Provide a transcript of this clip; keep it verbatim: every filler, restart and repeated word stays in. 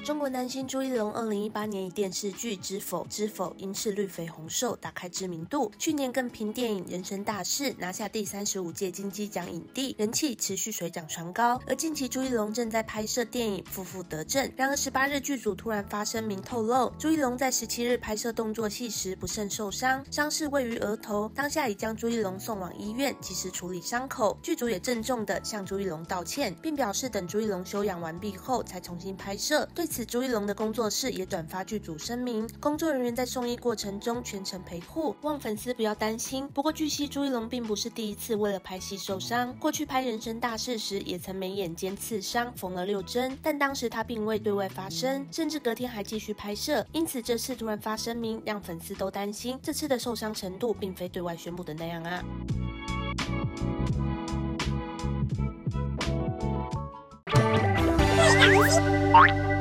中国男星朱一龙二零一八年以电视剧《知否知否》因是绿肥红瘦打开知名度，去年更凭电影《人生大事》拿下第三十五届金鸡奖影帝，人气持续水涨船高。而近期朱一龙正在拍摄电影《负负得正》，然而十八日剧组突然发声明透露，朱一龙在十七日拍摄动作戏时不慎受伤，伤势位于额头，当下已将朱一龙送往医院，及时处理伤口。剧组也郑重地向朱一龙道歉，并表示等朱一龙休养完毕后才重新拍摄。对此，朱一龙的工作室也转发剧组声明，工作人员在送医过程中全程陪护，望粉丝不要担心。不过据悉，朱一龙并不是第一次为了拍戏受伤，过去拍《人生大事》时也曾眉眼间刺伤，缝了六针，但当时他并未对外发声，甚至隔天还继续拍摄。因此这次突然发声明，让粉丝都担心这次的受伤程度并非对外宣布的那样啊。 Thank you.